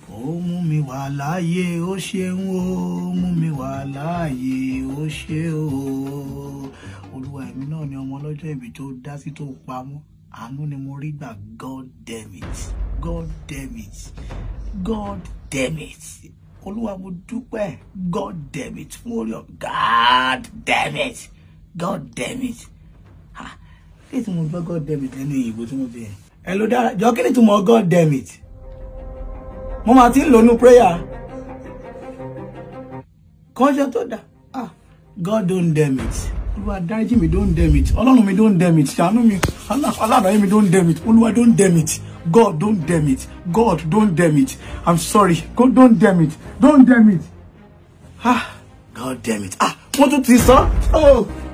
ó mú mi wà láàyè ó ṣeun ó mú mi wà láàyè ó ṣe ó. Olúwa èmi náà ni ọmọ ọlọ́jọ́ ìbí tó dá sí tó pamọ́. Àánú ni mo rí gbà. God damn it. God damn it. God damn it. Olúwa mo dúpẹ́. God damn it. Fún orí ọ. God damn it. God damn it. Ha. Kí tí mo gbọ́ God damn it lẹ́nu ìyìnbó tí mo bí ẹ̀. Ẹ ló dára. Jọ kí ni tí mo God damn it? Mo máa ti ń lò ní prayer. Kọ́ńṣẹ́ tó dá. God don't damn it. Olúwa dáríjì mi don't damn it. Ọlọ́run mi don't damn it. Ṣàánú mi. Aládàáyé mi don't damn it. Olúwa don't damn it. God don't damn it. God don't damn it. I'm sorry. God don't damn it. Don't damn it. God damn it. Wọ́n tún ti sọ. Oh.